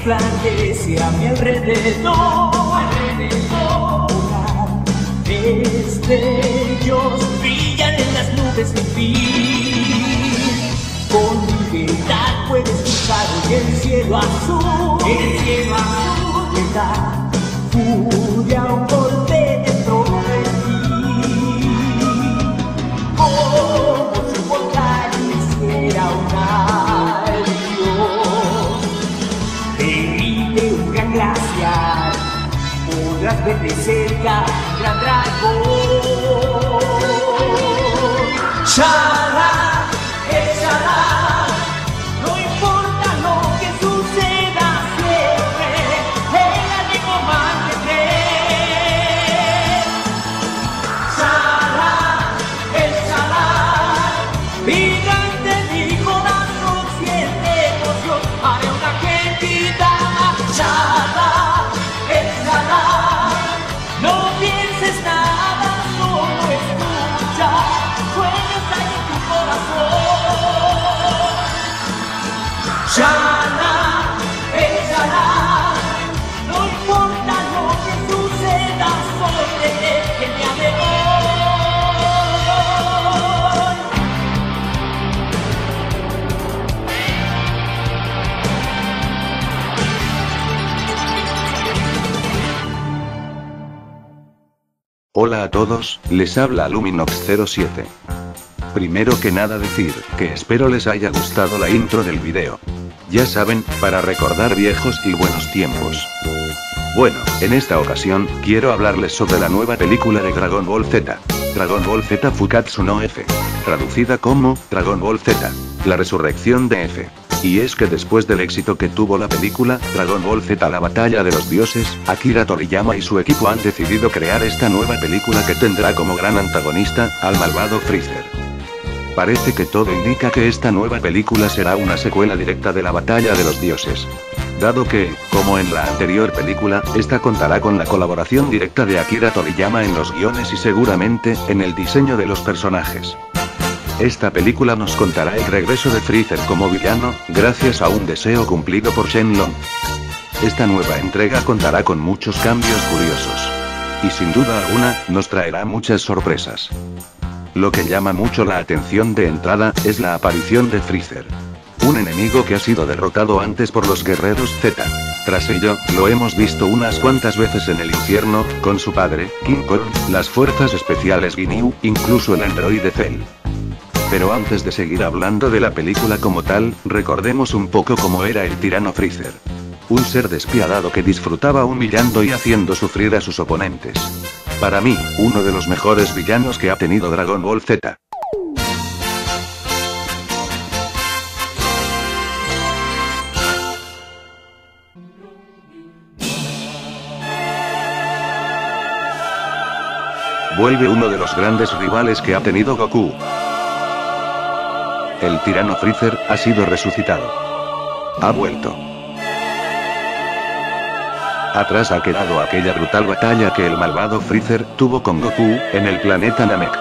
resplandece a mi alrededor. Destellos brillan en las nubes sin fin. Con ligertad puedes cruzar hoy el cielo azul. Le da furia un golpe dentro de ti. Como si un volcán hiciera un adiós. Derrite un gran glaciar. Podrás ver de cerca un gran dragón. Shara, Shara, no importa lo que suceda siempre, el ánimo mantendré. Shara, Shara, gigante mi corazón siente emoción, haré una gentita. Shara, no pienses nada, solo escucha, sueños hay en tu corazón. Shana, Shana, no importa lo que suceda, solo creer que me ame hoy. Hola a todos, les habla Luminox07. Primero que nada decir que espero les haya gustado la intro del video. Ya saben, para recordar viejos y buenos tiempos. Bueno, en esta ocasión, quiero hablarles sobre la nueva película de Dragon Ball Z. Dragon Ball Z Fukatsu no F. Traducida como, Dragon Ball Z. La resurrección de F. Y es que después del éxito que tuvo la película, Dragon Ball Z La Batalla de los Dioses, Akira Toriyama y su equipo han decidido crear esta nueva película que tendrá como gran antagonista, al malvado Freezer. Parece que todo indica que esta nueva película será una secuela directa de La Batalla de los Dioses. Dado que, como en la anterior película, esta contará con la colaboración directa de Akira Toriyama en los guiones y seguramente, en el diseño de los personajes. Esta película nos contará el regreso de Freezer como villano, gracias a un deseo cumplido por Shenlong. Esta nueva entrega contará con muchos cambios curiosos. Y sin duda alguna, nos traerá muchas sorpresas. Lo que llama mucho la atención de entrada, es la aparición de Freezer. Un enemigo que ha sido derrotado antes por los guerreros Z. Tras ello, lo hemos visto unas cuantas veces en el infierno, con su padre, King Kong, las fuerzas especiales Ginyu, incluso el androide Cell. Pero antes de seguir hablando de la película como tal, recordemos un poco cómo era el tirano Freezer. Un ser despiadado que disfrutaba humillando y haciendo sufrir a sus oponentes. Para mí, uno de los mejores villanos que ha tenido Dragon Ball Z. Vuelve uno de los grandes rivales que ha tenido Goku. El tirano Freezer ha sido resucitado. Ha vuelto. Atrás ha quedado aquella brutal batalla que el malvado Freezer tuvo con Goku en el planeta Namek.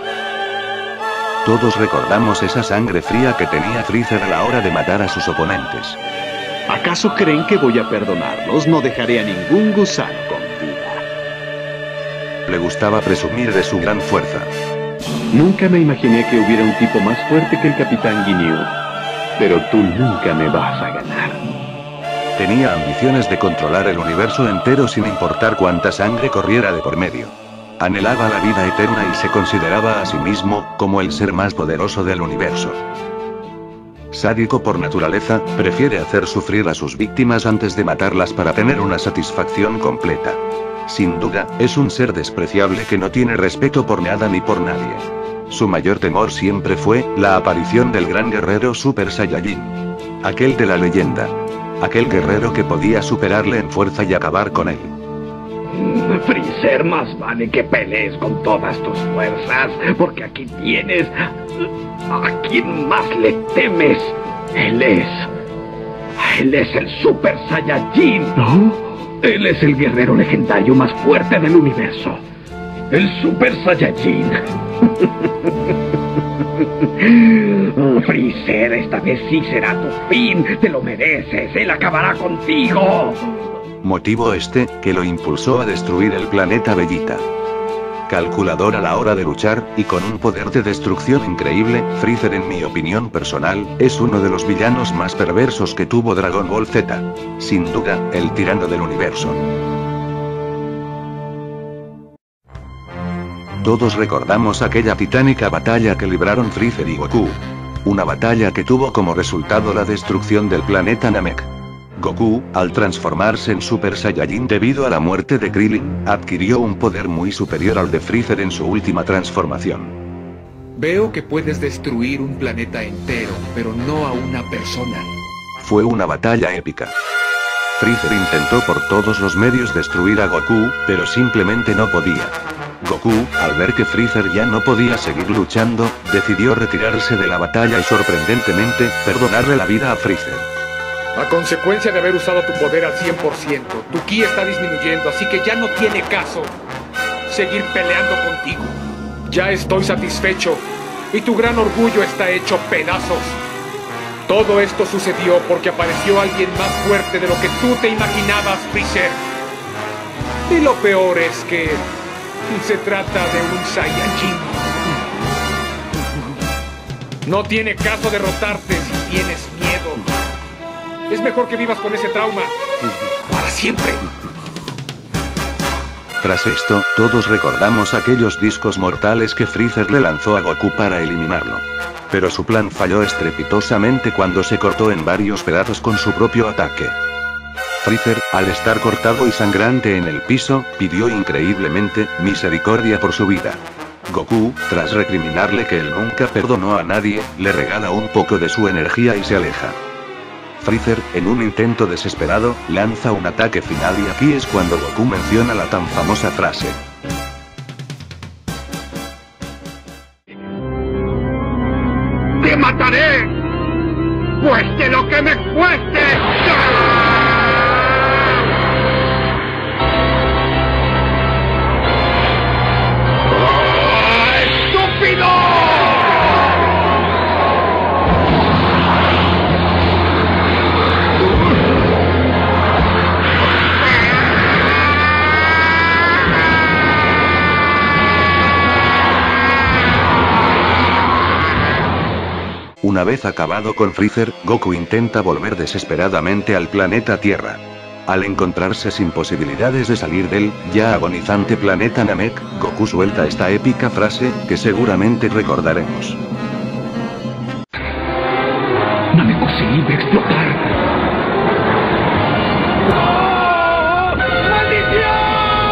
Todos recordamos esa sangre fría que tenía Freezer a la hora de matar a sus oponentes. ¿Acaso creen que voy a perdonarlos? No dejaré a ningún gusano con vida. Le gustaba presumir de su gran fuerza. Nunca me imaginé que hubiera un tipo más fuerte que el Capitán Ginyu. Pero tú nunca me vas a ganar. Tenía ambiciones de controlar el universo entero sin importar cuánta sangre corriera de por medio. Anhelaba la vida eterna y se consideraba a sí mismo como el ser más poderoso del universo. Sádico por naturaleza, prefiere hacer sufrir a sus víctimas antes de matarlas para tener una satisfacción completa. Sin duda, es un ser despreciable que no tiene respeto por nada ni por nadie. Su mayor temor siempre fue la aparición del gran guerrero Super Saiyajin. Aquel de la leyenda. Aquel guerrero que podía superarle en fuerza y acabar con él. Freezer, más vale que pelees con todas tus fuerzas, porque aquí tienes a quien más le temes. Él es el Super Saiyajin, ¿no? Él es el guerrero legendario más fuerte del universo. El Super Saiyajin. Freezer, esta vez sí será tu fin. Te lo mereces. Él acabará contigo. Motivo este, que lo impulsó a destruir el planeta Bellita. Calculador a la hora de luchar, y con un poder de destrucción increíble, Freezer en mi opinión personal, es uno de los villanos más perversos que tuvo Dragon Ball Z. Sin duda, el tirano del universo. Todos recordamos aquella titánica batalla que libraron Freezer y Goku. Una batalla que tuvo como resultado la destrucción del planeta Namek. Goku, al transformarse en Super Saiyajin debido a la muerte de Krillin, adquirió un poder muy superior al de Freezer en su última transformación. Veo que puedes destruir un planeta entero, pero no a una persona. Fue una batalla épica. Freezer intentó por todos los medios destruir a Goku, pero simplemente no podía. Goku, al ver que Freezer ya no podía seguir luchando, decidió retirarse de la batalla y sorprendentemente, perdonarle la vida a Freezer. A consecuencia de haber usado tu poder al 100%, tu ki está disminuyendo, así que ya no tiene caso seguir peleando contigo. Ya estoy satisfecho, y tu gran orgullo está hecho pedazos. Todo esto sucedió porque apareció alguien más fuerte de lo que tú te imaginabas, Freezer. Y lo peor es que se trata de un Saiyajin. No tiene caso derrotarte si tienes miedo. Es mejor que vivas con ese trauma para siempre. Tras esto, todos recordamos aquellos discos mortales que Freezer le lanzó a Goku para eliminarlo. Pero su plan falló estrepitosamente cuando se cortó en varios pedazos con su propio ataque. Freezer, al estar cortado y sangrante en el piso, pidió increíblemente misericordia por su vida. Goku, tras recriminarle que él nunca perdonó a nadie, le regala un poco de su energía y se aleja. Freezer, en un intento desesperado, lanza un ataque final y aquí es cuando Goku menciona la tan famosa frase. ¡Te mataré! ¡Cueste lo que me cueste! ¡Estúpido! Una vez acabado con Freezer, Goku intenta volver desesperadamente al planeta Tierra. Al encontrarse sin posibilidades de salir del, ya agonizante planeta Namek, Goku suelta esta épica frase, que recordaremos. Namekusei iba a explotar. ¡Oh! ¡Maldición!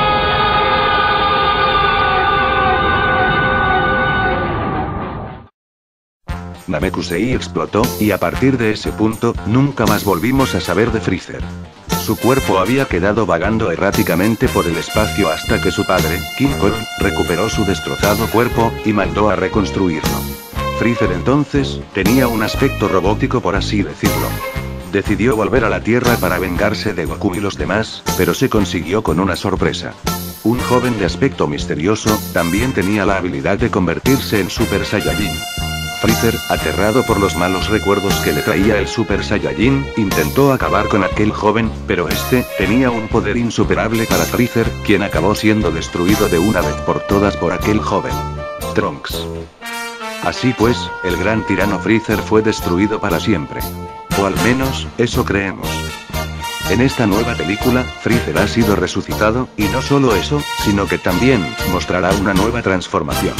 Namekusei explotó, y a partir de ese punto, nunca más volvimos a saber de Freezer. Su cuerpo había quedado vagando erráticamente por el espacio hasta que su padre, King Kong, recuperó su destrozado cuerpo, y mandó a reconstruirlo. Freezer entonces, tenía un aspecto robótico por así decirlo. Decidió volver a la Tierra para vengarse de Goku y los demás, pero se consiguió con una sorpresa. Un joven de aspecto misterioso, también tenía la habilidad de convertirse en Super Saiyajin. Freezer, aterrado por los malos recuerdos que le traía el Super Saiyajin, intentó acabar con aquel joven, pero este, tenía un poder insuperable para Freezer, quien acabó siendo destruido de una vez por todas por aquel joven. Trunks. Así pues, el gran tirano Freezer fue destruido para siempre. O al menos, eso creemos. En esta nueva película, Freezer ha sido resucitado, y no solo eso, sino que también, mostrará una nueva transformación.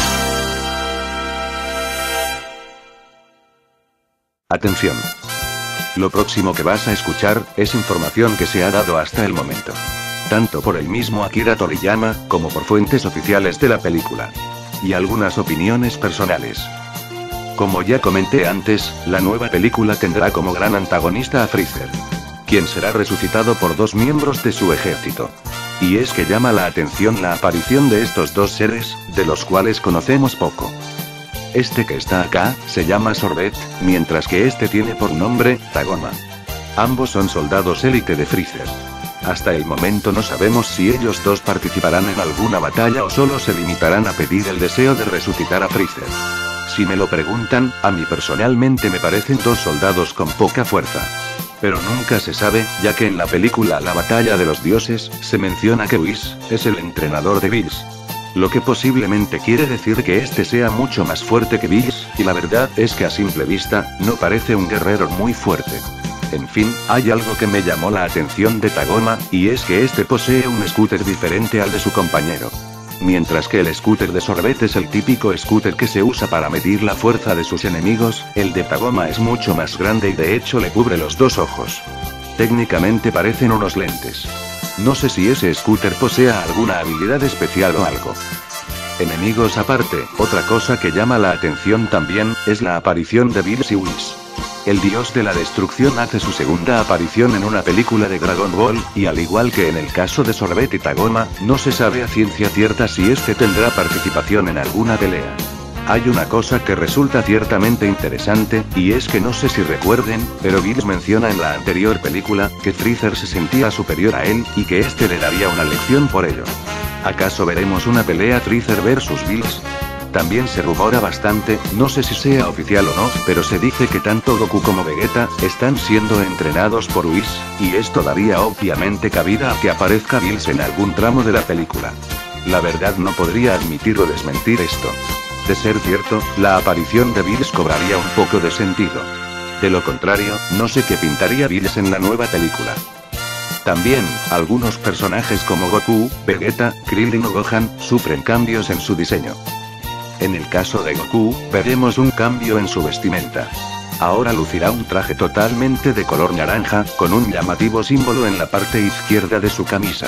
Atención. Lo próximo que vas a escuchar, es información que se ha dado hasta el momento. Tanto por el mismo Akira Toriyama, como por fuentes oficiales de la película. Y algunas opiniones personales. Como ya comenté antes, la nueva película tendrá como gran antagonista a Freezer, quien será resucitado por dos miembros de su ejército. Y es que llama la atención la aparición de estos dos seres, de los cuales conocemos poco. Este que está acá, se llama Sorbet, mientras que este tiene por nombre, Tagoma. Ambos son soldados élite de Freezer. Hasta el momento no sabemos si ellos dos participarán en alguna batalla o solo se limitarán a pedir el deseo de resucitar a Freezer. Si me lo preguntan, a mí personalmente me parecen dos soldados con poca fuerza. Pero nunca se sabe, ya que en la película La Batalla de los Dioses, se menciona que Whis es el entrenador de Bills. Lo que posiblemente quiere decir que este sea mucho más fuerte que Bills, y la verdad es que a simple vista, no parece un guerrero muy fuerte. En fin, hay algo que me llamó la atención de Tagoma, y es que este posee un scooter diferente al de su compañero. Mientras que el scooter de Sorbet es el típico scooter que se usa para medir la fuerza de sus enemigos, el de Tagoma es mucho más grande y de hecho le cubre los dos ojos. Técnicamente parecen unos lentes. No sé si ese scooter posea alguna habilidad especial o algo. Enemigos aparte, otra cosa que llama la atención también, es la aparición de Bills y Whis. El dios de la destrucción hace su segunda aparición en una película de Dragon Ball, y al igual que en el caso de Sorbet y Tagoma, no se sabe a ciencia cierta si este tendrá participación en alguna pelea. Hay una cosa que resulta ciertamente interesante, y es que no sé si recuerden, pero Bills menciona en la anterior película, que Freezer se sentía superior a él, y que este le daría una lección por ello. ¿Acaso veremos una pelea Freezer vs Bills? También se rumora bastante, no sé si sea oficial o no, pero se dice que tanto Goku como Vegeta están siendo entrenados por Whis, y esto daría obviamente cabida a que aparezca Bills en algún tramo de la película. La verdad no podría admitir o desmentir esto. De ser cierto, la aparición de Bills cobraría un poco de sentido. De lo contrario, no sé qué pintaría Bills en la nueva película. También, algunos personajes como Goku, Vegeta, Krillin o Gohan, sufren cambios en su diseño. En el caso de Goku, veremos un cambio en su vestimenta. Ahora lucirá un traje totalmente de color naranja, con un llamativo símbolo en la parte izquierda de su camisa.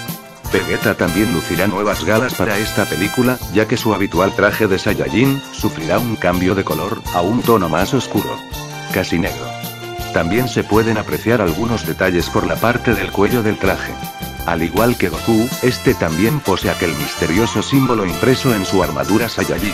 Vegeta también lucirá nuevas galas para esta película, ya que su habitual traje de Saiyajin sufrirá un cambio de color, a un tono más oscuro. Casi negro. También se pueden apreciar algunos detalles por la parte del cuello del traje. Al igual que Goku, este también posee aquel misterioso símbolo impreso en su armadura Saiyajin.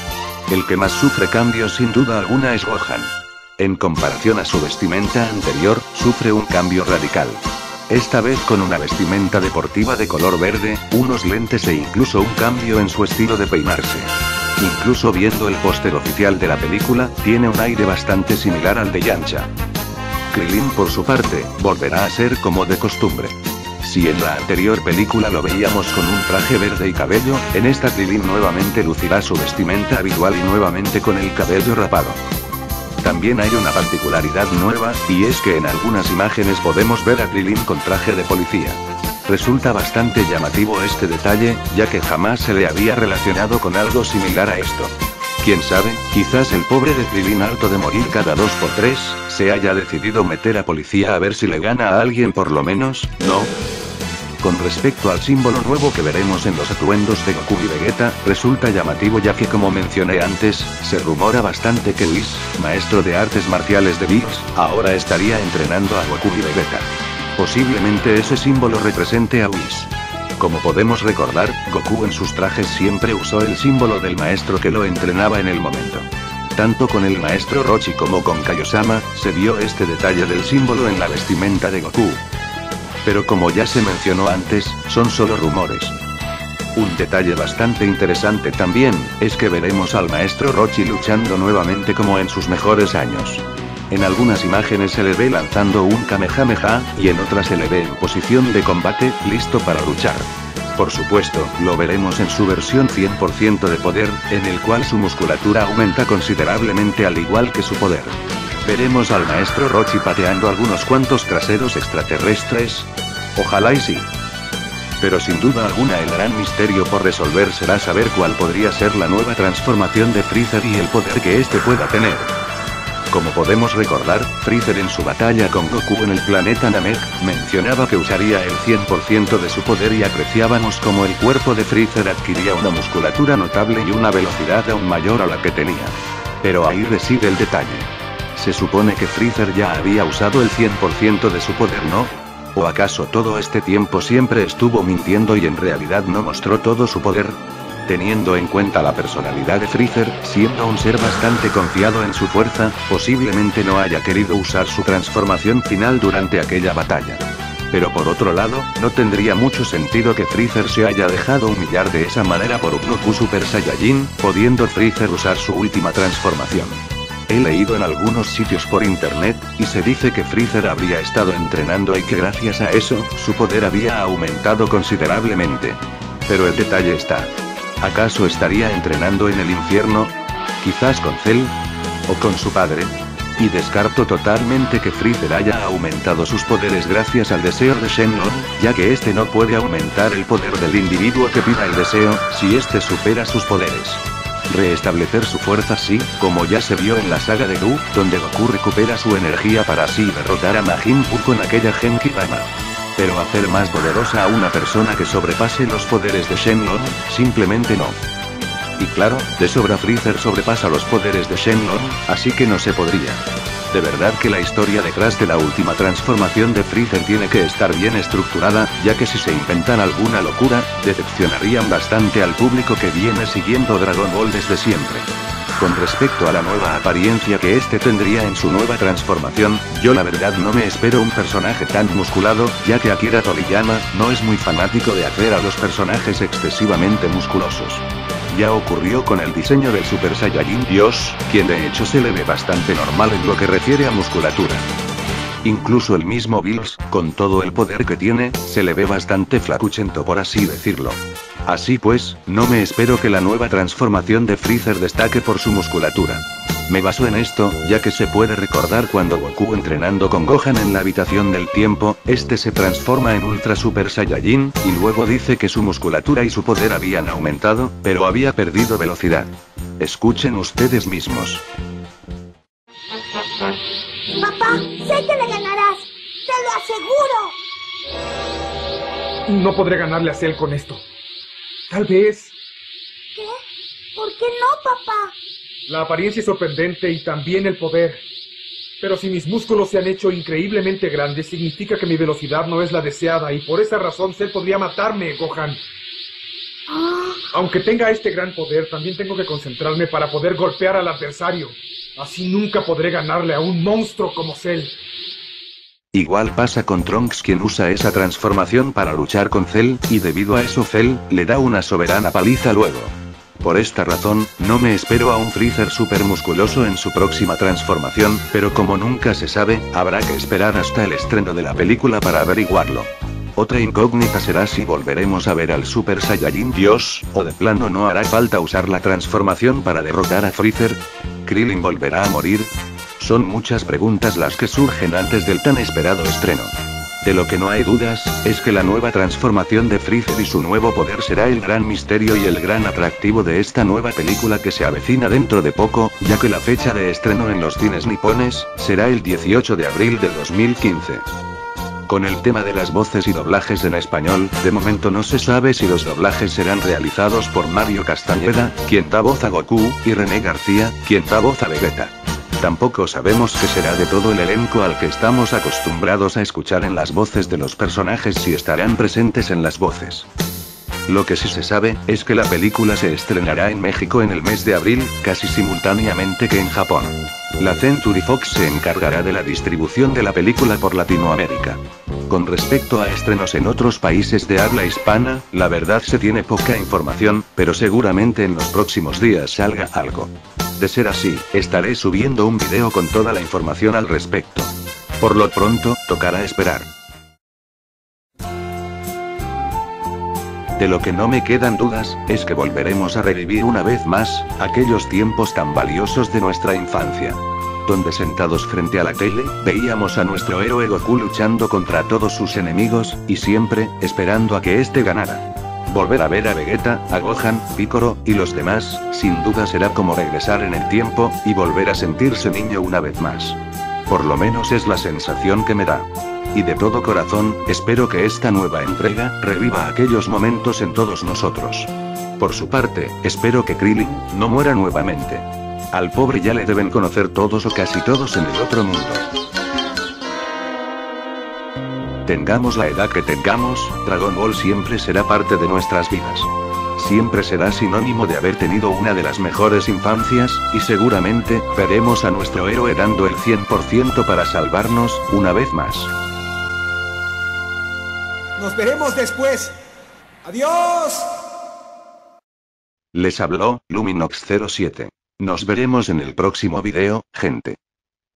El que más sufre cambios sin duda alguna es Gohan. En comparación a su vestimenta anterior, sufre un cambio radical. Esta vez con una vestimenta deportiva de color verde, unos lentes e incluso un cambio en su estilo de peinarse. Incluso viendo el póster oficial de la película, tiene un aire bastante similar al de Yamcha. Krillin por su parte, volverá a ser como de costumbre. Si en la anterior película lo veíamos con un traje verde y cabello, en esta Krillin nuevamente lucirá su vestimenta habitual y nuevamente con el cabello rapado. También hay una particularidad nueva, y es que en algunas imágenes podemos ver a Krillin con traje de policía. Resulta bastante llamativo este detalle, ya que jamás se le había relacionado con algo similar a esto. Quién sabe, quizás el pobre de Krillin harto de morir cada 2x3, se haya decidido meter a policía a ver si le gana a alguien por lo menos, ¿no? Con respecto al símbolo nuevo que veremos en los atuendos de Goku y Vegeta, resulta llamativo ya que como mencioné antes, se rumora bastante que Whis, maestro de artes marciales de Bills, ahora estaría entrenando a Goku y Vegeta. Posiblemente ese símbolo represente a Whis. Como podemos recordar, Goku en sus trajes siempre usó el símbolo del maestro que lo entrenaba en el momento. Tanto con el maestro Roshi como con Kaiosama, se vio este detalle del símbolo en la vestimenta de Goku. Pero como ya se mencionó antes, son solo rumores. Un detalle bastante interesante también, es que veremos al maestro Roshi luchando nuevamente como en sus mejores años. En algunas imágenes se le ve lanzando un Kamehameha, y en otras se le ve en posición de combate, listo para luchar. Por supuesto, lo veremos en su versión 100% de poder, en el cual su musculatura aumenta considerablemente al igual que su poder. ¿Veremos al maestro Roshi pateando algunos cuantos traseros extraterrestres? Ojalá y sí. Pero sin duda alguna el gran misterio por resolver será saber cuál podría ser la nueva transformación de Freezer y el poder que este pueda tener. Como podemos recordar, Freezer en su batalla con Goku en el planeta Namek, mencionaba que usaría el 100% de su poder y apreciábamos como el cuerpo de Freezer adquiría una musculatura notable y una velocidad aún mayor a la que tenía. Pero ahí reside el detalle. Se supone que Freezer ya había usado el 100% de su poder, ¿no? ¿O acaso todo este tiempo siempre estuvo mintiendo y en realidad no mostró todo su poder? Teniendo en cuenta la personalidad de Freezer, siendo un ser bastante confiado en su fuerza, posiblemente no haya querido usar su transformación final durante aquella batalla. Pero por otro lado, no tendría mucho sentido que Freezer se haya dejado humillar de esa manera por un Goku Super Saiyajin, pudiendo Freezer usar su última transformación. He leído en algunos sitios por internet, y se dice que Freezer habría estado entrenando y que gracias a eso, su poder había aumentado considerablemente. Pero el detalle está. ¿Acaso estaría entrenando en el infierno? ¿Quizás con Cell? ¿O con su padre? Y descarto totalmente que Freezer haya aumentado sus poderes gracias al deseo de Shenlong, ya que este no puede aumentar el poder del individuo que pida el deseo, si este supera sus poderes. Reestablecer su fuerza sí, como ya se vio en la saga de Buu, donde Goku recupera su energía para así derrotar a Majin Buu con aquella Genki Dama. Pero hacer más poderosa a una persona que sobrepase los poderes de Shenlong, simplemente no. Y claro, de sobra Freezer sobrepasa los poderes de Shenlong, así que no se podría. De verdad que la historia detrás de la última transformación de Freezer tiene que estar bien estructurada, ya que si se inventan alguna locura, decepcionarían bastante al público que viene siguiendo Dragon Ball desde siempre. Con respecto a la nueva apariencia que este tendría en su nueva transformación, yo la verdad no me espero un personaje tan musculado, ya que Akira Toriyama no es muy fanático de hacer a los personajes excesivamente musculosos. Ya ocurrió con el diseño del Super Saiyajin Dios, quien de hecho se le ve bastante normal en lo que refiere a musculatura. Incluso el mismo Bills, con todo el poder que tiene, se le ve bastante flacuchento por así decirlo. Así pues, no me espero que la nueva transformación de Freezer destaque por su musculatura. Me baso en esto, ya que se puede recordar cuando Goku entrenando con Gohan en la habitación del tiempo, este se transforma en Ultra Super Saiyajin, y luego dice que su musculatura y su poder habían aumentado, pero había perdido velocidad. Escuchen ustedes mismos. Papá, sé que le ganarás, te lo aseguro. No podré ganarle a Cell con esto. Tal vez. ¿Qué? ¿Por qué no, papá? La apariencia es sorprendente y también el poder. Pero si mis músculos se han hecho increíblemente grandes, significa que mi velocidad no es la deseada y por esa razón Cell podría matarme, Gohan. Aunque tenga este gran poder, también tengo que concentrarme para poder golpear al adversario. Así nunca podré ganarle a un monstruo como Cell. Igual pasa con Trunks, quien usa esa transformación para luchar con Cell, y debido a eso Cell le da una soberana paliza luego. Por esta razón, no me espero a un Freezer super musculoso en su próxima transformación, pero como nunca se sabe, habrá que esperar hasta el estreno de la película para averiguarlo. Otra incógnita será si volveremos a ver al Super Saiyajin Dios, o de plano no hará falta usar la transformación para derrotar a Freezer. ¿Krillin volverá a morir? Son muchas preguntas las que surgen antes del tan esperado estreno. De lo que no hay dudas, es que la nueva transformación de Freezer y su nuevo poder será el gran misterio y el gran atractivo de esta nueva película que se avecina dentro de poco, ya que la fecha de estreno en los cines nipones será el 18 de abril de 2015. Con el tema de las voces y doblajes en español, de momento no se sabe si los doblajes serán realizados por Mario Castañeda, quien da voz a Goku, y René García, quien da voz a Vegeta. Tampoco sabemos qué será de todo el elenco al que estamos acostumbrados a escuchar en las voces de los personajes si estarán presentes en las voces. Lo que sí se sabe, es que la película se estrenará en México en el mes de abril, casi simultáneamente que en Japón. La Century Fox se encargará de la distribución de la película por Latinoamérica. Con respecto a estrenos en otros países de habla hispana, la verdad se tiene poca información, pero seguramente en los próximos días salga algo. De ser así, estaré subiendo un video con toda la información al respecto. Por lo pronto, tocará esperar. De lo que no me quedan dudas, es que volveremos a revivir una vez más, aquellos tiempos tan valiosos de nuestra infancia. Donde sentados frente a la tele, veíamos a nuestro héroe Goku luchando contra todos sus enemigos, y siempre, esperando a que este ganara. Volver a ver a Vegeta, a Gohan, Piccolo, y los demás, sin duda será como regresar en el tiempo, y volver a sentirse niño una vez más. Por lo menos es la sensación que me da. Y de todo corazón, espero que esta nueva entrega, reviva aquellos momentos en todos nosotros. Por su parte, espero que Krillin, no muera nuevamente. Al pobre ya le deben conocer todos o casi todos en el otro mundo. Tengamos la edad que tengamos, Dragon Ball siempre será parte de nuestras vidas. Siempre será sinónimo de haber tenido una de las mejores infancias, y seguramente, veremos a nuestro héroe dando el 100% para salvarnos, una vez más. Nos veremos después. ¡Adiós! Les habló Luminox07. Nos veremos en el próximo video, gente.